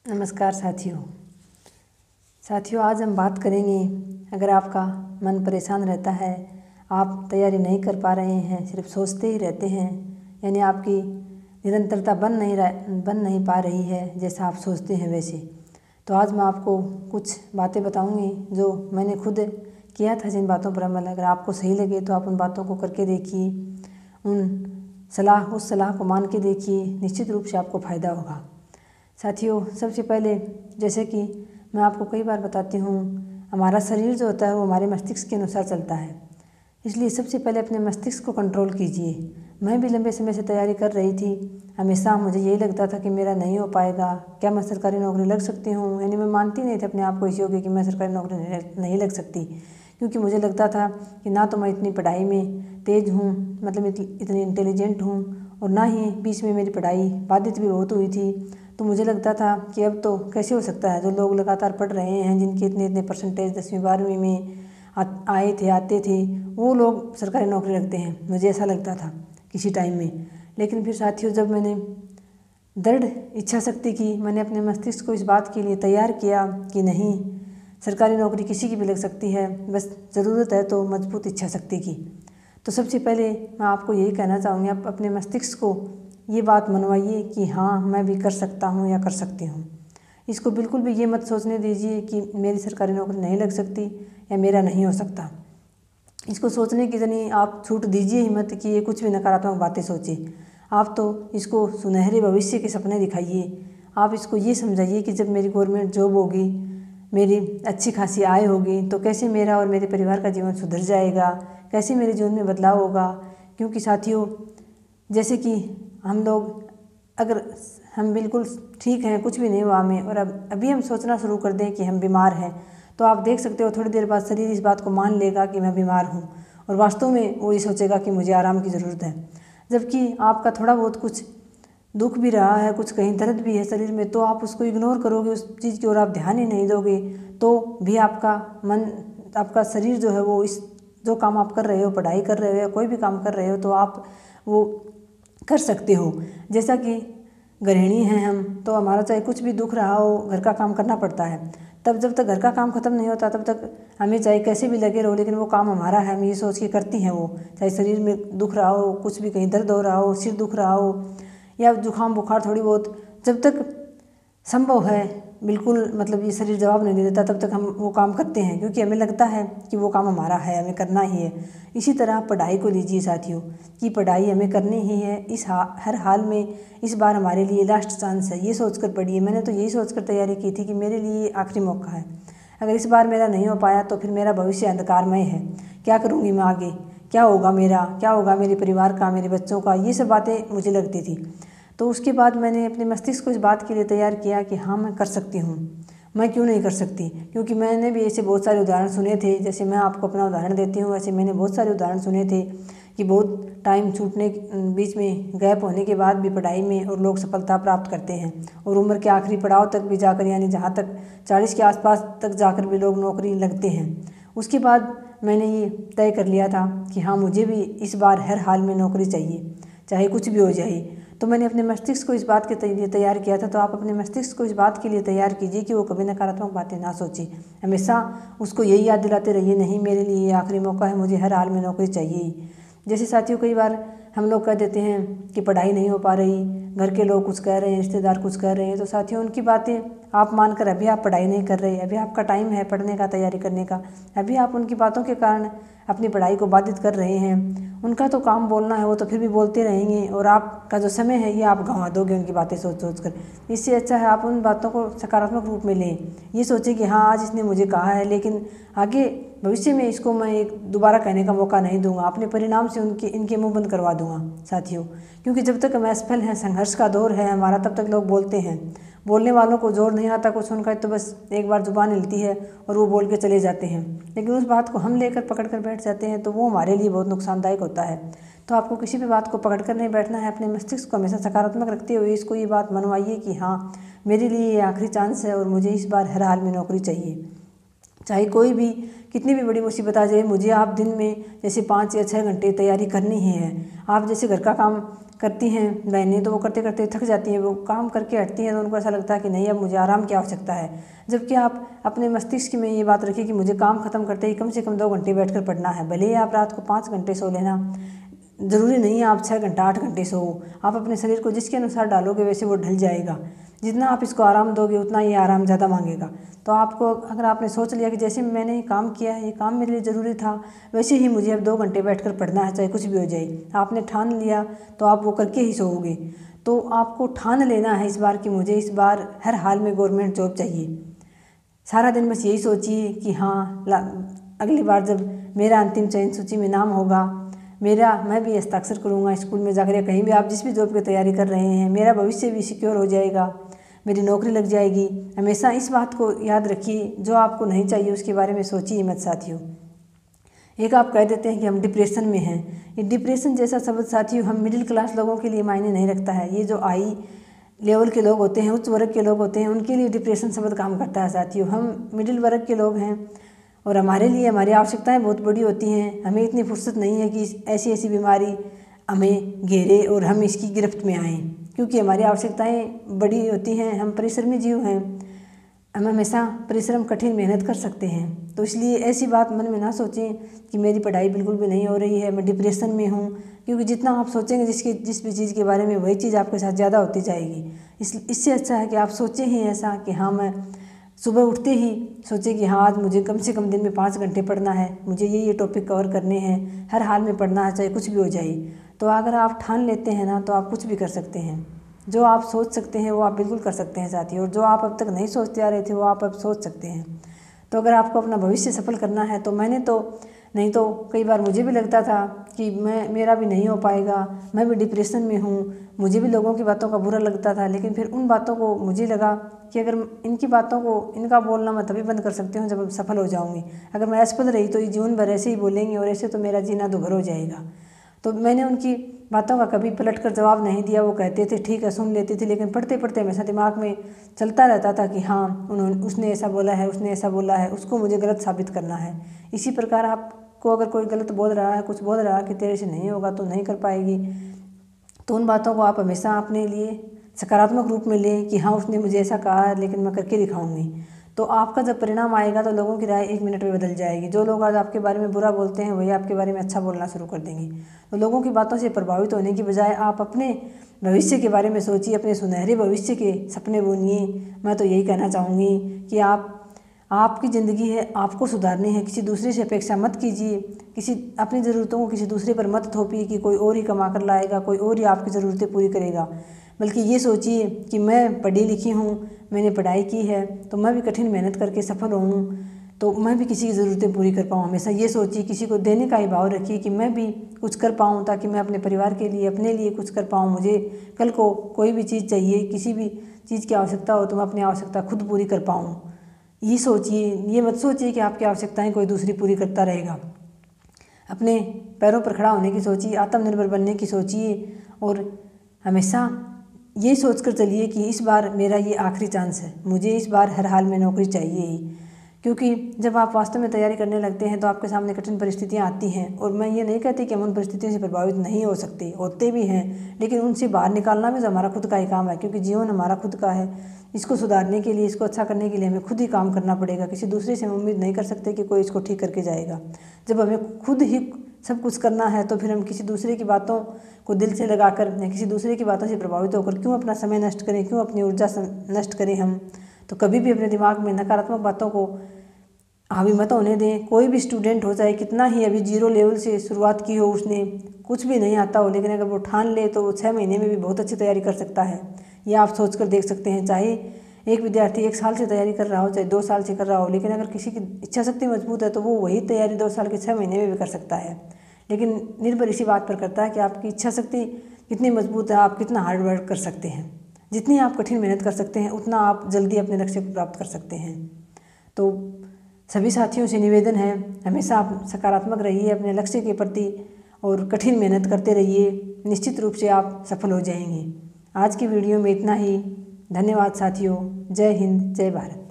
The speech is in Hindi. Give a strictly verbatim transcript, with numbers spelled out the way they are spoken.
नमस्कार साथियों साथियों आज हम बात करेंगे। अगर आपका मन परेशान रहता है, आप तैयारी नहीं कर पा रहे हैं, सिर्फ सोचते ही रहते हैं, यानी आपकी निरंतरता बन नहीं रह बन नहीं पा रही है जैसा आप सोचते हैं वैसे, तो आज मैं आपको कुछ बातें बताऊंगी जो मैंने खुद किया था। जिन बातों पर अमल अगर आपको सही लगे तो आप उन बातों को करके देखिए, उन सलाह उस सलाह को मान के देखिए, निश्चित रूप से आपको फ़ायदा होगा। साथियों सबसे पहले जैसे कि मैं आपको कई बार बताती हूँ, हमारा शरीर जो होता है वो हमारे मस्तिष्क के अनुसार चलता है, इसलिए सबसे पहले अपने मस्तिष्क को कंट्रोल कीजिए। मैं भी लंबे समय से तैयारी कर रही थी, हमेशा मुझे यही लगता था कि मेरा नहीं हो पाएगा, क्या मैं सरकारी नौकरी लग सकती हूँ। यानी मैं मानती नहीं थी अपने आप को इस योग्य कि मैं सरकारी नौकरी नहीं लग सकती, क्योंकि मुझे लगता था कि ना तो मैं इतनी पढ़ाई में तेज़ हूँ, मतलब इतनी इंटेलिजेंट हूँ, और ना ही बीच में मेरी पढ़ाई बाधित भी बहुत हुई थी। तो मुझे लगता था कि अब तो कैसे हो सकता है, जो लोग लगातार पढ़ रहे हैं, जिनके इतने इतने परसेंटेज दसवीं बारहवीं में आए थे आते थे, वो लोग सरकारी नौकरी रखते हैं। मुझे ऐसा लगता था किसी टाइम में। लेकिन फिर साथियों जब मैंने दृढ़ इच्छा शक्ति की, मैंने अपने मस्तिष्क को इस बात के लिए तैयार किया कि नहीं, सरकारी नौकरी किसी की भी लग सकती है, बस ज़रूरत है तो मजबूत इच्छा शक्ति की। तो सबसे पहले मैं आपको यही कहना चाहूँगी, आप अपने मस्तिष्क को ये बात मनवाइए कि हाँ मैं भी कर सकता हूँ या कर सकती हूँ। इसको बिल्कुल भी ये मत सोचने दीजिए कि मेरी सरकारी नौकरी नहीं लग सकती या मेरा नहीं हो सकता। इसको सोचने की जनी आप छूट दीजिए ही मत कि ये कुछ भी नकारात्मक बातें सोचे। आप तो इसको सुनहरे भविष्य के सपने दिखाइए। आप इसको ये समझाइए कि जब मेरी गवर्नमेंट जॉब होगी, मेरी अच्छी खासी आय होगी, तो कैसे मेरा और मेरे परिवार का जीवन सुधर जाएगा, कैसे मेरे जीवन में बदलाव होगा। क्योंकि साथियों जैसे कि हम लोग, अगर हम बिल्कुल ठीक हैं, कुछ भी नहीं हुआ हमें, और अब अभी हम सोचना शुरू कर दें कि हम बीमार हैं, तो आप देख सकते हो थोड़ी देर बाद शरीर इस बात को मान लेगा कि मैं बीमार हूँ, और वास्तव में वो ये सोचेगा कि मुझे आराम की ज़रूरत है। जबकि आपका थोड़ा बहुत कुछ दुख भी रहा है, कुछ कहीं दर्द भी है शरीर में, तो आप उसको इग्नोर करोगे, उस चीज़ की ओर आप ध्यान ही नहीं दोगे, तो भी आपका मन, आपका शरीर जो है वो इस जो काम आप कर रहे हो, पढ़ाई कर रहे हो या कोई भी काम कर रहे हो, तो आप वो कर सकते हो। जैसा कि गृहिणी हैं हम, तो हमारा चाहे कुछ भी दुख रहा हो, घर का काम करना पड़ता है। तब जब तक घर का काम खत्म नहीं होता तब तक हमें चाहे कैसे भी लगे रहो, लेकिन वो काम हमारा है, हम ये सोच के करती हैं वो। चाहे शरीर में दुख रहा हो, कुछ भी कहीं दर्द हो रहा हो, सिर दुख रहा हो या जुकाम बुखार थोड़ी बहुत, जब तक संभव है, बिल्कुल मतलब ये शरीर जवाब नहीं दे देता, तब तक हम वो काम करते हैं, क्योंकि हमें लगता है कि वो काम हमारा है, हमें करना ही है। इसी तरह पढ़ाई को लीजिए साथियों, कि पढ़ाई हमें करनी ही है, इस हा, हर हाल में इस बार हमारे लिए लास्ट चांस है, ये सोचकर पढ़िए। मैंने तो यही सोचकर तैयारी की थी कि मेरे लिए आखिरी मौका है, अगर इस बार मेरा नहीं हो पाया तो फिर मेरा भविष्य अंधकारमय है। क्या करूँगी मैं आगे, क्या होगा मेरा, क्या होगा मेरे परिवार का, मेरे बच्चों का, ये सब बातें मुझे लगती थी। तो उसके बाद मैंने अपने मस्तिष्क को इस बात के लिए तैयार किया कि हाँ मैं कर सकती हूँ, मैं क्यों नहीं कर सकती। क्योंकि मैंने भी ऐसे बहुत सारे उदाहरण सुने थे, जैसे मैं आपको अपना उदाहरण देती हूँ, वैसे मैंने बहुत सारे उदाहरण सुने थे कि बहुत टाइम छूटने बीच में गैप होने के बाद भी पढ़ाई में और लोग सफलता प्राप्त करते हैं, और उम्र के आखिरी पड़ाव तक भी जाकर, यानी जहाँ तक चालीस के आसपास तक जाकर भी लोग नौकरी लगते हैं। उसके बाद मैंने ये तय कर लिया था कि हाँ मुझे भी इस बार हर हाल में नौकरी चाहिए, चाहे कुछ भी हो जाए। तो मैंने अपने मस्तिष्क को इस बात के लिए तैयार किया था। तो आप अपने मस्तिष्क को इस बात के लिए तैयार कीजिए कि वो कभी नकारात्मक बातें ना सोचे, हमेशा उसको यही याद दिलाते रहिए, नहीं मेरे लिए ये आखिरी मौका है, मुझे हर हाल में नौकरी चाहिए ही। जैसे साथियों कई बार हम लोग कह देते हैं कि पढ़ाई नहीं हो पा रही, घर के लोग कुछ कह रहे हैं, रिश्तेदार कुछ कह रहे हैं, तो साथियों उनकी बातें आप मानकर अभी आप पढ़ाई नहीं कर रहे, अभी आपका टाइम है पढ़ने का, तैयारी करने का, अभी आप उनकी बातों के कारण अपनी पढ़ाई को बाधित कर रहे हैं। उनका तो काम बोलना है, वो तो फिर भी बोलते रहेंगे, और आपका जो समय है ये आप गंवा दोगे उनकी बातें सोच सोच कर। इससे अच्छा है आप उन बातों को सकारात्मक रूप में लें, ये सोचें कि हाँ आज इसने मुझे कहा है, लेकिन आगे भविष्य में इसको मैं एक दोबारा कहने का मौका नहीं दूंगा, अपने परिणाम से उनके इनके मुंह बंद करवा दूंगा साथियों। क्योंकि जब तक हम असफल हैं, संघर्ष का दौर है हमारा, तब तक लोग बोलते हैं। बोलने वालों को जोर नहीं आता कुछ सुनकर, तो बस एक बार जुबान हिलती है और वो बोल के चले जाते हैं, लेकिन उस बात को हम लेकर पकड़ कर बैठ जाते हैं, तो वो हमारे लिए बहुत नुकसानदायक होता है। तो आपको किसी भी बात को पकड़ कर नहीं बैठना है, अपने मस्तिष्क को हमेशा सकारात्मक रखते हुए इसको ये बात मनवाइए कि हाँ मेरे लिए ये आखिरी चांस है और मुझे इस बार हर हाल में नौकरी चाहिए। चाहे कोई भी कितनी भी बड़ी मुसीबत आ जाए, मुझे आप दिन में जैसे पाँच या छः घंटे तैयारी करनी ही है। आप जैसे घर का काम करती हैं बहनें तो वो करते करते थक जाती हैं, वो काम करके हटती हैं तो उनको ऐसा लगता है कि नहीं अब मुझे आराम की आवश्यकता है। जबकि आप अपने मस्तिष्क में ये बात रखिए कि मुझे काम खत्म करते ही कम से कम दो घंटे बैठकर पढ़ना है। भले ही आप रात को पाँच घंटे सो लेना, ज़रूरी नहीं है आप छः घंटा आठ घंटे सो। आप अपने शरीर को जिसके अनुसार डालोगे वैसे वो ढल जाएगा। जितना आप इसको आराम दोगे उतना ये आराम ज़्यादा मांगेगा। तो आपको अगर आपने सोच लिया कि जैसे मैंने ये काम किया है, ये काम मेरे लिए ज़रूरी था, वैसे ही मुझे अब दो घंटे बैठकर पढ़ना है, चाहे कुछ भी हो जाए, आपने ठान लिया तो आप वो करके ही सोओगे। तो आपको ठान लेना है इस बार कि मुझे इस बार हर हाल में गवर्नमेंट जॉब चाहिए। सारा दिन बस यही सोचिए कि हाँ अगली बार जब मेरा अंतिम चयन सूची में नाम होगा, मेरा मैं भी हस्ताक्षर करूँगा स्कूल में जाकर या कहीं भी आप जिस भी जॉब की तैयारी कर रहे हैं, मेरा भविष्य भी सिक्योर हो जाएगा, मेरी नौकरी लग जाएगी। हमेशा इस बात को याद रखिए, जो आपको नहीं चाहिए उसके बारे में सोचिए मत साथियों। एक आप कह देते हैं कि हम डिप्रेशन में हैं। ये डिप्रेशन जैसा शब्द साथियों हम मिडिल क्लास लोगों के लिए मायने नहीं रखता है। ये जो आई लेवल के लोग होते हैं, उच्च वर्ग के लोग होते हैं, उनके लिए डिप्रेशन शब्द काम करता है साथियों। हम मिडिल वर्ग के लोग हैं और हमारे लिए हमारी आवश्यकताएं बहुत बड़ी होती हैं। हमें इतनी फुर्सत नहीं है कि ऐसी ऐसी बीमारी हमें घेरे और हम इसकी गिरफ्त में आएँ, क्योंकि हमारी आवश्यकताएं बड़ी होती हैं। हम परिश्रमी जीव हैं, हम हमेशा परिश्रम कठिन मेहनत कर सकते हैं। तो इसलिए ऐसी बात मन में ना सोचें कि मेरी पढ़ाई बिल्कुल भी नहीं हो रही है, मैं डिप्रेशन में हूँ, क्योंकि जितना आप सोचेंगे जिसकी जिस भी चीज़ के बारे में वही चीज़ आपके साथ ज़्यादा होती जाएगी। इस इससे अच्छा है कि आप सोचें ही ऐसा कि हाँ मैं सुबह उठते ही सोचें कि हाँ आज मुझे कम से कम दिन में पाँच घंटे पढ़ना है, मुझे ये ये टॉपिक कवर करने हैं, हर हाल में पढ़ना है चाहे कुछ भी हो जाए। तो अगर आप ठान लेते हैं ना तो आप कुछ भी कर सकते हैं। जो आप सोच सकते हैं वो आप बिल्कुल कर सकते हैं साथियों, और जो आप अब तक नहीं सोचते आ रहे थे वो आप अब सोच सकते हैं। तो अगर आपको अपना भविष्य सफल करना है तो मैंने तो नहीं तो कई बार मुझे भी लगता था कि मैं मेरा भी नहीं हो पाएगा, मैं भी डिप्रेशन में हूँ, मुझे भी लोगों की बातों का बुरा लगता था। लेकिन फिर उन बातों को मुझे लगा कि अगर इनकी बातों को इनका बोलना मैं तभी बंद कर सकती हूँ जब सफल हो जाऊँगी। अगर मैं असफल रही तो ये जीवन भर ऐसे ही बोलेंगे और ऐसे तो मेरा जीना दुभर हो जाएगा। तो मैंने उनकी बातों का कभी पलट कर जवाब नहीं दिया। वो कहते थे ठीक है, सुन लेती थी, लेकिन पढ़ते पढ़ते हमेशा दिमाग में चलता रहता था कि हाँ उन्होंने उसने ऐसा बोला है, उसने ऐसा बोला है, उसको मुझे गलत साबित करना है। इसी प्रकार आपको अगर कोई गलत बोल रहा है, कुछ बोल रहा है कि तेरे से नहीं होगा तो नहीं कर पाएगी, तो उन बातों को आप हमेशा अपने लिए सकारात्मक रूप में लें कि हाँ उसने मुझे ऐसा कहा है लेकिन मैं करके दिखाऊंगी। तो आपका जब परिणाम आएगा तो लोगों की राय एक मिनट में बदल जाएगी। जो लोग आज आपके बारे में बुरा बोलते हैं वही आपके बारे में अच्छा बोलना शुरू कर देंगे। तो लोगों की बातों से प्रभावित होने की बजाय आप अपने भविष्य के बारे में सोचिए, अपने सुनहरे भविष्य के सपने बुनिए। मैं तो यही कहना चाहूँगी कि आप आपकी ज़िंदगी है, आपको सुधारनी है, किसी दूसरे से अपेक्षा मत कीजिए, किसी अपनी ज़रूरतों को किसी दूसरे पर मत थोपिए कि कोई और ही कमा कर लाएगा, कोई और ही आपकी ज़रूरतें पूरी करेगा। बल्कि ये सोचिए कि मैं पढ़ी लिखी हूँ, मैंने पढ़ाई की है, तो मैं भी कठिन मेहनत करके सफल हूँ तो मैं भी किसी की ज़रूरतें पूरी कर पाऊँ। हमेशा ये सोचिए, किसी को देने का ही भाव रखिए कि मैं भी कुछ कर पाऊँ, ताकि मैं अपने परिवार के लिए, अपने लिए कुछ कर पाऊँ। मुझे कल को कोई भी चीज़ चाहिए, किसी भी चीज़ की आवश्यकता हो तो मैं अपनी आवश्यकता खुद पूरी कर पाऊँ। ये सोचिए, ये मत सोचिए कि आपकी आवश्यकताएँ कोई दूसरी पूरी करता रहेगा। अपने पैरों पर खड़ा होने की सोचिए, आत्मनिर्भर बनने की सोचिए, और हमेशा ये सोचकर चलिए कि इस बार मेरा ये आखिरी चांस है, मुझे इस बार हर हाल में नौकरी चाहिए ही। क्योंकि जब आप वास्तव में तैयारी करने लगते हैं तो आपके सामने कठिन परिस्थितियां आती हैं, और मैं ये नहीं कहती कि हम उन परिस्थितियों से प्रभावित नहीं हो सकते, होते भी हैं, लेकिन उनसे बाहर निकालना भी तो हमारा खुद का ही काम है। क्योंकि जीवन हमारा खुद का है, इसको सुधारने के लिए, इसको अच्छा करने के लिए हमें खुद ही काम करना पड़ेगा। किसी दूसरे से हम उम्मीद नहीं कर सकते कि कोई इसको ठीक करके जाएगा। जब हमें खुद ही सब कुछ करना है तो फिर हम किसी दूसरे की बातों को दिल से लगाकर या किसी दूसरे की बातों से प्रभावित होकर क्यों अपना समय नष्ट करें, क्यों अपनी ऊर्जा नष्ट करें हम। तो कभी भी अपने दिमाग में नकारात्मक बातों को हावी मत होने दें। कोई भी स्टूडेंट हो, चाहे कितना ही अभी जीरो लेवल से शुरुआत की हो, उसने कुछ भी नहीं आता हो, लेकिन अगर वो ठान ले तो वो छः महीने में भी बहुत अच्छी तैयारी कर सकता है। ये आप सोच कर देख सकते हैं। चाहे एक विद्यार्थी एक साल से तैयारी कर रहा हो, चाहे दो साल से कर रहा हो, लेकिन अगर किसी की इच्छा शक्ति मजबूत है तो वो वही तैयारी दो साल के छः महीने में भी कर सकता है। लेकिन निर्भर इसी बात पर करता है कि आपकी इच्छा शक्ति कितनी मजबूत है, आप कितना हार्ड वर्क कर सकते हैं। जितनी आप कठिन मेहनत कर सकते हैं उतना आप जल्दी अपने लक्ष्य को प्राप्त कर सकते हैं। तो सभी साथियों से निवेदन है, हमेशा आप सकारात्मक रहिए अपने लक्ष्य के प्रति और कठिन मेहनत करते रहिए, निश्चित रूप से आप सफल हो जाएंगे। आज की वीडियो में इतना ही। धन्यवाद साथियों। जय हिंद, जय भारत।